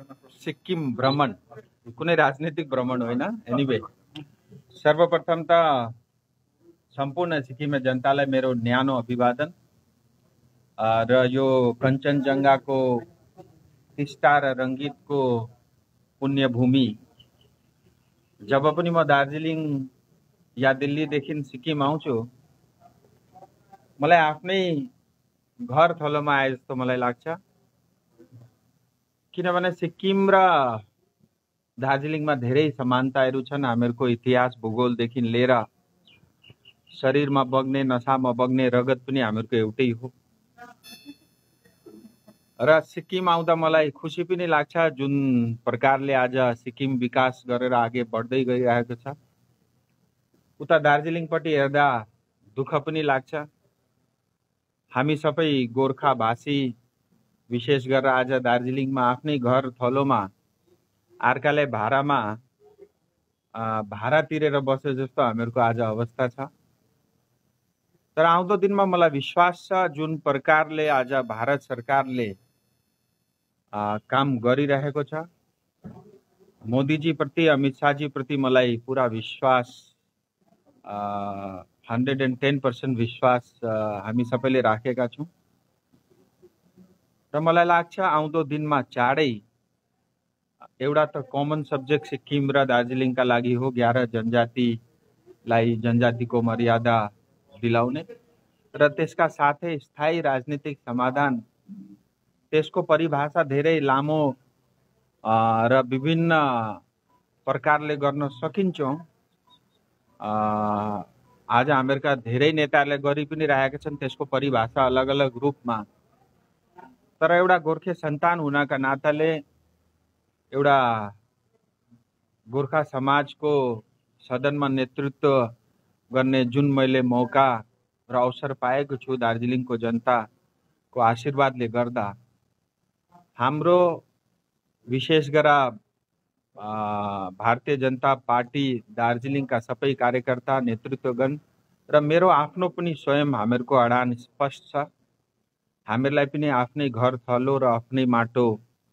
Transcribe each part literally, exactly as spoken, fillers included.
सिक्किम भ्रमण कुनै राजनीतिक भ्रमण होइन। एनिवे सर्वप्रथम त सम्पूर्ण सिक्किमे जनतालाई मेरो न्यानो अभिवादन र यो कञ्चनजङ्घाको टिस्टा र रङ्गीतको पुण्यभूमि जब पनि म दार्जिलिङ या दिल्लीदेखि सिक्किम आउँछु मलाई आफ्नै घर थलोमा आए जस्तो मलाई लाग्छ। किनभने सिक्किम र दार्जिलिङमा धेरै समानताहरू छन्। हामीहरूको इतिहास भूगोलदेखि लिएर शरीरमा बग्ने नसामा बग्ने रगत पनि हामीहरूको एउटै हो र सिक्किम आउँदा मलाई खुसी पनि लाग्छ जुन प्रकारले आज सिक्किम विकास गरेर अघि बढ्दै गइरहेको छ। उता दार्जिलिङपट्टि हेर्दा दुःख पनि लाग्छ। हामी सबै गोर्खा भाषी विशेष गरेर आज दार्जिलिङमा आफ्नै घर थलोमा अर्काले भाडामा भाडा तिरेर बसे जस्तो हामीहरूको आज अवस्था छ। तर आउँदो दिनमा मलाई विश्वास छ जुन प्रकारले आज भारत सरकारले काम गरिरहेको छ, मोदीजी प्रति अमित शाहजी प्रति मलाई पुरा विश्वास हन्ड्रेड एन्ड टेन पर्सेन्ट विश्वास हामी सबैले राखेका छौँ र मलाई लाग्छ आउँदो दिनमा चाँडै एउटा त कमन सब्जेक्ट सिक्किम र दार्जिलिङका लागि हो, ग्यारह जनजातिलाई जनजातिको मर्यादा दिलाउने र त्यसका साथै स्थायी राजनीतिक समाधान। त्यसको परिभाषा धेरै लामो र विभिन्न प्रकारले गर्न सकिन्छ। आज हामीहरूका धेरै नेताहरूले गरि पनि रहेका छन् त्यसको परिभाषा अलग अलग रूपमा। तर एउटा गोर्खे सन्तान हुनका नाताले एउटा गोर्खा समाजको सदनमा नेतृत्व गर्ने जुन मैले मौका र अवसर पाएको छु दार्जिलिङको जनताको आशीर्वादले गर्दा हाम्रो विशेष गरेर भारतीय जनता पार्टी दार्जिलिङका सबै कार्यकर्ता नेतृत्वगण र मेरो आफ्नो पनि स्वयं हामीहरूको अडान स्पष्ट छ। हामीहरूलाई पनि आफ्नै घर थलो र आफ्नै माटो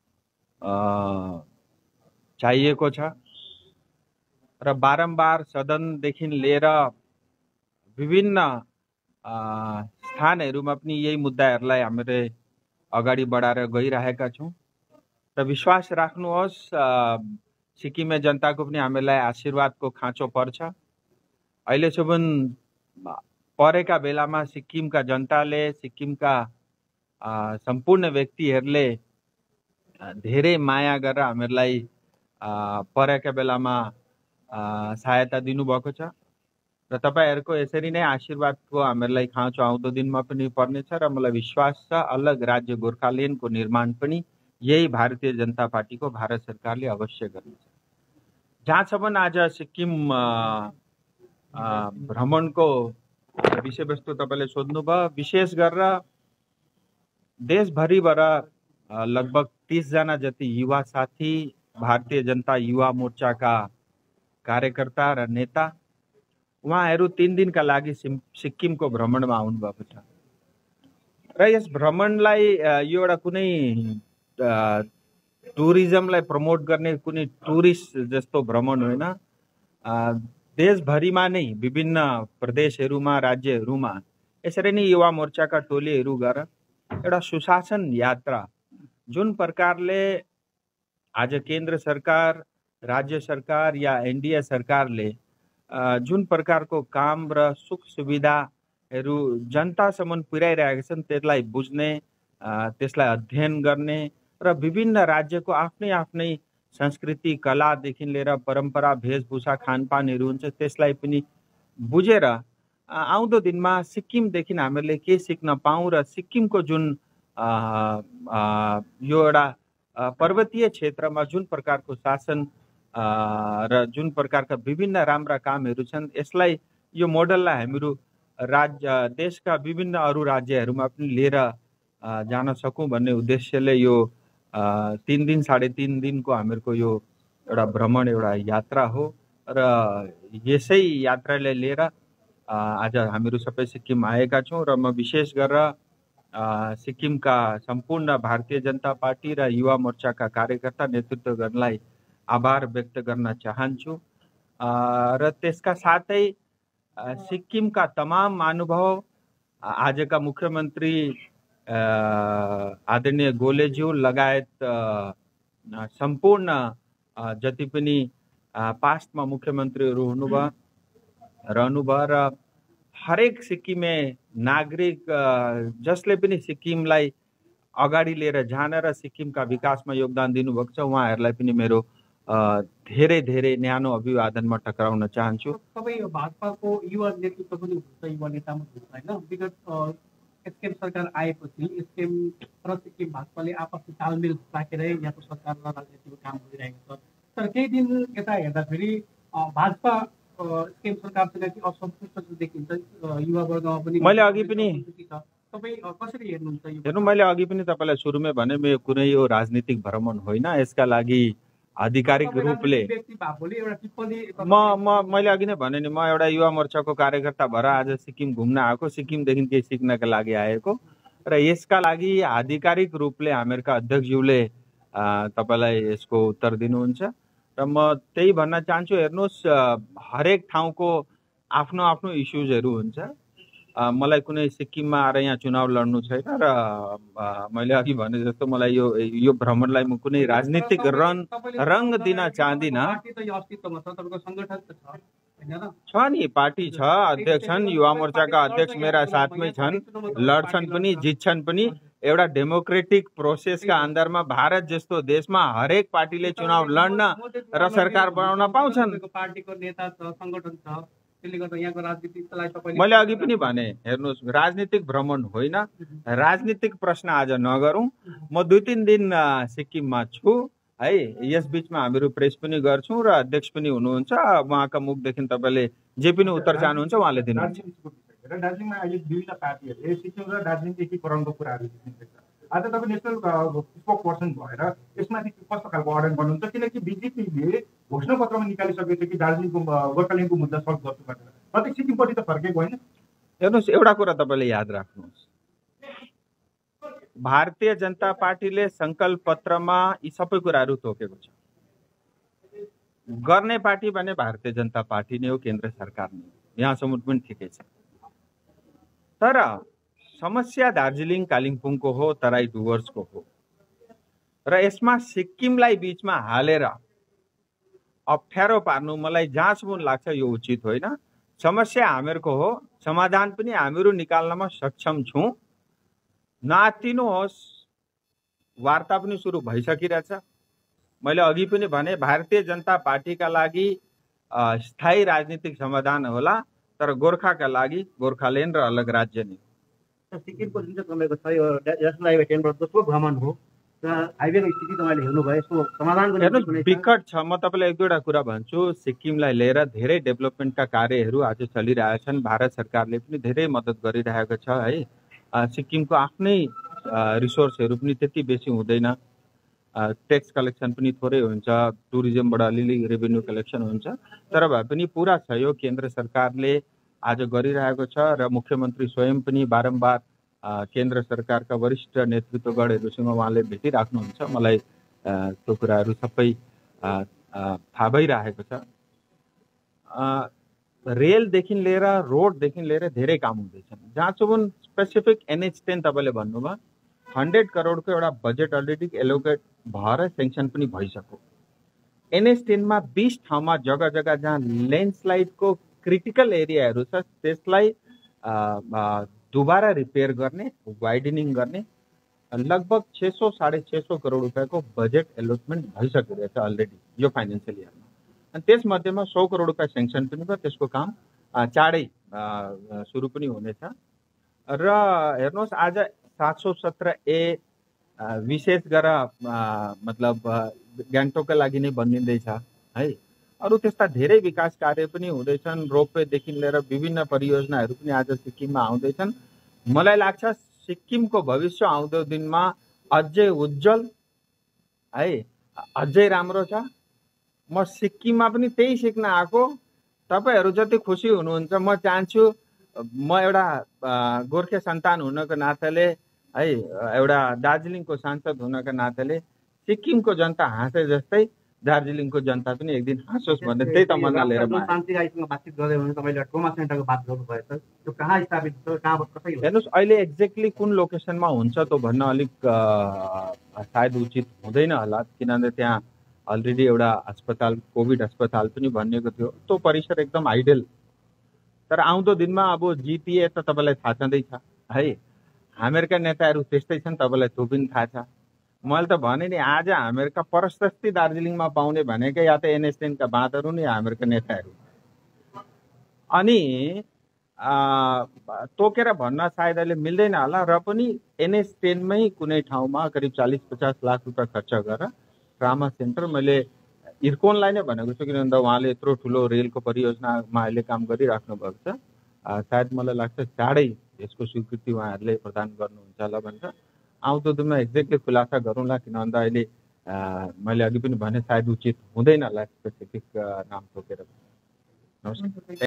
चाहिएको छ र बारम्बार सदनदेखि लिएर विभिन्न स्थानहरूमा पनि यही मुद्दाहरूलाई हामीले अगाडि बढाएर गइरहेका छौँ र विश्वास राख्नुहोस् सिक्किमे जनताको पनि हामीलाई आशीर्वादको खाँचो पर्छ। अहिलेसम्म परेका बेलामा सिक्किमका जनताले सिक्किमका सम्पूर्ण व्यक्तिहरूले धेरै माया गरेर हामीहरूलाई परेका बेलामा सहायता दिनुभएको छ र तपाईहरूको यसरी नै आशीर्वादको हामीहरूलाई खाँचो आउँदो दिनमा पनि पर्नेछ र मलाई विश्वास छ अलग राज्य गोर्खाल्यान्डको निर्माण पनि यही भारतीय जनता पार्टीको भारत सरकारले अवश्य गर्नेछ। जहाँसम्म आज सिक्किम भ्रमणको विषयवस्तु तपाईँले सोध्नुभयो, विशेष गरेर देशभरिबाट लगभग तीस जना जति युवा साथी भारतीय जनता युवा मोर्चाका कार्यकर्ता र नेता उहाँहरू तीन दिनका लागि सिक्किमको भ्रमणमा आउनुभएको छ र यस भ्रमणलाई यो एउटा कुनै टुरिज्मलाई प्रमोट गर्ने कुनै टुरिस्ट जस्तो भ्रमण होइन। देशभरिमा नै विभिन्न प्रदेशहरूमा राज्यहरूमा यसरी नै युवा मोर्चाका टोलीहरू गएर एउटा सुशासन यात्रा जुन प्रकारले आज केन्द्र सरकार राज्य सरकार या एनडीए सरकारले जुन प्रकारको काम र सुख सुविधाहरू जनतासम्म पुर्याइरहेका छन् त्यसलाई बुझ्ने त्यसलाई अध्ययन गर्ने र विभिन्न राज्यको आफ्नै आफ्नै संस्कृति कलादेखि लिएर परम्परा वेशभूषा खानपानहरू हुन्छ त्यसलाई पनि बुझेर आउँदो दिनमा सिक्किमदेखि हामीले के सिक्न पाऊँ र सिक्किमको जुन यो एउटा पर्वतीय क्षेत्रमा जुन प्रकारको शासन र जुन प्रकारका विभिन्न राम्रा कामहरू छन् यसलाई यो मोडललाई हामीहरू राज्य देशका विभिन्न अरू राज्यहरूमा पनि लिएर जान सकौँ भन्ने उद्देश्यले यो तीन दिन साढे तीन दिनको हामीहरूको यो एउटा भ्रमण एउटा यात्रा हो र यसै यात्रालाई लिएर आज हामीहरू सबै सिक्किम आएका छौँ र म विशेष गरेर अ, सिक्किमका सम्पूर्ण भारतीय जनता पार्टी र युवा मोर्चाका कार्यकर्ता नेतृत्वगणलाई आभार व्यक्त गर्न चाहन्छु। अ, र त्यसका साथै अ, सिक्किमका तमाम महानुभाव, अ, आजका मुख्यमन्त्री अ, आदरणीय गोलेज्यू लगायत अ, अ, सम्पूर्ण अ, जति पनि अ, पास्टमा मुख्यमन्त्रीहरू हुनुभयो रहनुभयो र हरेक सिक्किमे नागरिक अ, जसले पनि सिक्किमलाई अगाडि लिएर जान र सिक्किमका विकासमा योगदान दिनुभएको छ उहाँहरूलाई पनि मेरो अ, धेरै धेरै न्यानो अभिवादन म टक्राउन चाहन्छु। तपाईँ भाजपाको युवा नेतृत्व पनि हुनुहुन्छ, युवा नेता पनि हुनुहुन्छ होइन। विगत अ, एसकेएम सरकार आएपछि एसकेएम र सिक्किम भाजपाले आपसी तालमेल राखेर यहाँको सरकार र राजनीतिको काम गरिरहेको छ। तर केही दिन यता हेर्दाखेरि अ, भाजपा अ, एसकेएम सरकारसँग कि असन्तुष्ट देखिन्छ, अ, युवा वर्गमा पनि मैले अघि पनि असन्तुष्टि छ। तपाईँ अ, कसरी हेर्नुहुन्छ यो? हेर्नु, मैले अघि पनि तपाईँलाई सुरुमै भने यो कुनै यो राजनीतिक भ्रमण होइन। यसका लागि आधिकारिक रूपले व्यक्ति भएकोले एउटा टिप्पणी म म मैले अघि नै भने नि, म एउटा युवा मोर्चाको कार्यकर्ता भएर आज सिक्किम घुम्न आएको, सिक्किमदेखि केही सिक्नका लागि आएको र यसका लागि आधिकारिक रूपले हामीहरूका अध्यक्षज्यूले अ, तपाईँलाई यसको उत्तर दिनुहुन्छ र म त्यही भन्न चाहन्छु। हेर्नुहोस्, अ, हरेक ठाउँको आफ्नो आफ्नो इस्युजहरू हुन्छ। अ, मलाई कुनै सिक्किममा आएर यहाँ चुनाव लड्नु छैन र अ, मैले अघि भने जस्तो मलाई यो यो भ्रमणलाई म कुनै राजनीतिक रङ रङ दिन चाहदिनँ। पार्टी त यो अस्तित्वमा छ, तपाईँको सङ्गठन त छ होइन र? छ नि, पार्टी छ, अध्यक्ष छन्, युवा मोर्चाका अध्यक्ष मेरा साथमै छन्, लड्छन् पनि जित्छन् पनि। एउटा डेमोक्रेटिक प्रोसेसका अन्दरमा भारत जस्तो देशमा हरेक पार्टीले चुनाव लड्न र सरकार बनाउन पाउँछन्। पार्टीको नेता छ, सङ्गठन छ, त्यसले गर्दा यहाँको राजनीतिलाई तपाईले मैले अघि पनि भने, हेर्नुहोस्, राजनीतिक भ्रमण होइन, राजनीतिक प्रश्न आज नगरौँ। म दुई तिन दिन अ, सिक्किममा छु है। यस बिचमा हामीहरू प्रेस पनि गर्छौँ र अध्यक्ष पनि हुनुहुन्छ, उहाँका मुखदेखि तपाईँले जे पनि उत्तर चाहनुहुन्छ उहाँले दिनुहुन्छ। र दार्जिलिङमा अहिले विभिन्न पार्टीहरूले सिक्किम र दार्जिलिङ एकीकरणको कुराहरू देखिँदैछ। आज तपाईँ नेसनल स्पोक पर्सन भएर यसमाथि कस्तो खालको अध्ययन गर्नुहुन्छ? किनकि बिजेपीले घोषणापत्रमा निकालिसकेको छ कि दार्जिलिङको गोर्खाल्यान्डको मुद्दा सल्भ गर्छु भनेर, प्रत्येक सिक्किमपट्टि त फर्केको होइन। हेर्नुहोस्, एउटा कुरा तपाईँले याद राख्नुहोस्, भारतीय जनता पार्टीले सङ्कल्प पत्रमा यी सबै कुराहरू तोकेको छ। गर्ने पार्टी भने भारतीय जनता पार्टी नै हो, केन्द्र सरकार नै हो, यहाँसम्म पनि ठिकै छ। तर समस्या दार्जिलिङ कालिम्पोङको हो, तराई डुवर्सको हो र यसमा सिक्किमलाई बिचमा हालेर अप्ठ्यारो पार्नु मलाई जहाँसम्म लाग्छ यो उचित होइन। समस्या हामीहरूको हो, समाधान पनि हामीहरू निकाल्नमा सक्षम छौँ। नआत्तिनुहोस्, वार्ता पनि सुरु भइसकिरहेछ। मैले अघि पनि भने, भारतीय जनता पार्टीका लागि स्थायी राजनीतिक समाधान होला, तर गोर्खाका लागि गोर्खाल्यान्ड र अलग राज्य नै। सिक्किमको जुन चाहिँ तपाईँको छ यो नेसनल हाइवे टेनबाट दोस्रो भ्रमण हो र हाइवेको स्थिति तपाईँले हेर्नुभयो, यसको समाधान गर्ने हेर्नुहोस्, विकट छ। म तपाईँलाई एक दुईवटा कुरा भन्छु। सिक्किमलाई लिएर धेरै डेभलपमेन्टका कार्यहरू आज चलिरहेछन्। भारत सरकारले पनि धेरै मद्दत गरिरहेको छ है। सिक्किमको आफ्नै रिसोर्सहरू पनि त्यति बेसी हुँदैन, ट्याक्स कलेक्सन पनि थोरै हुन्छ, टुरिज्मबाट अलिअलि रेभेन्यू कलेक्सन हुन्छ, तर भए पनि पुरा सहयोग केन्द्र सरकारले आज गरिरहेको छ र मुख्यमन्त्री स्वयं पनि बारम्बार केन्द्र सरकारका वरिष्ठ नेतृत्वगणहरूसँग उहाँले भेटिराख्नुहुन्छ। मलाई त्यो कुराहरू सबै थाहा भइरहेको छ। रेलदेखि लिएर रोडदेखि लिएर धेरै काम हुँदैछन्। जहाँसम्म स्पेसिफिक एनएच टेन तपाईँले भन्नुभयो, हन्ड्रेड करोडको एउटा बजेट अलरेडी एलोकेट भएर सेङ्सन पनि भइसक्यो। एनएच टेनमा बिस ठाउँमा जग्गा जग्गा जहाँ ल्यान्डस्लाइडको क्रिटिकल एरियाहरू छ त्यसलाई दोबारा रिपेयर गर्ने, वाइडनिङ गर्ने लगभग छ सौ साढे छ सौ करोड रुपियाँको बजेट एलोटमेन्ट भइसकेको रहेछ अलरेडी यो फाइनेन्सियल इयरमा। अनि त्यसमध्येमा सौ करोड रुपियाँ सेङ्सन पनि भयो, त्यसको काम चाँडै सुरु पनि हुनेछ। र हेर्नुहोस्, आज सात सौ सत्र ए विशेष गरेर मतलब गान्तोकका लागि नै बनिँदैछ है। अरू त्यस्ता धेरै विकास कार्य पनि हुँदैछन्। रोपवेदेखि लिएर विभिन्न परियोजनाहरू पनि आज सिक्किममा आउँदैछन्। मलाई लाग्छ सिक्किमको भविष्य आउँदो दिनमा अझै उज्जवल है, अझै राम्रो छ। म सिक्किममा पनि त्यही सिक्न आएको। तपाईँहरू जति खुसी हुनुहुन्छ, म चाहन्छु, म एउटा गोर्खे सन्तान हुनको नाताले है एउटा दार्जिलिङको सांसद हुनका नाताले सिक्किमको जनता हाँसे जस्तै दार्जिलिङको जनता पनि एक दिन हाँसोस् भन्ने त्यही तमन्ना लिएर म आएँ। शान्ति राईसँग बातचित गर्दै भने तपाईँले ट्रोमा सेन्टरको बात गर्नुभएछ, त्यो कहाँ स्थापित छ, कहाँबाट कसरी हो? हेर्नुहोस् अहिले एक्ज्याक्टली कुन लोकेसनमा हुन्छ त भन्न अलिक अ, सायद उचित हुँदैन होला, किनभने त्यहाँ अलरेडी एउटा अस्पताल कोभिड अस्पताल पनि भनिएको थियो। त्यो परिसर एकदम आइडल, तर आउँदो दिनमा अब जिटिए त तपाईँलाई थाहा छँदैछ है, हामीहरूका नेताहरू त्यस्तै छन्, तपाईँलाई त्यो पनि थाहा छ। मैले त भने नि आज हामीहरूका प्रशस्ति दार्जिलिङमा पाउने भनेकै या त एनएसएनका बाँदहरू नि हामीहरूका नेताहरू। अनि आ, तोकेर भन्न सायद अहिले मिल्दैन होला, र पनि एनएस टेनमै कुनै ठाउँमा करिब चालिस पचास लाख रुपियाँ खर्च गरेर ट्रामा सेन्टर मैले इर्कोनलाई नै भनेको छु, किनभने उहाँले यत्रो ठुलो रेलको परियोजनामा अहिले काम गरिराख्नु भएको छ। आ, सायद मलाई लाग्छ चाँडै यसको स्वीकृति उहाँहरूले प्रदान गर्नुहुन्छ होला भनेर आउँदो दिनमा एक्ज्याक्टली खुलासा गरौँला, किनभने अहिले आ, मैले अघि पनि भने सायद उचित हुँदैन होला स्पेसिफिक नाम तोकेर। नमस्कार।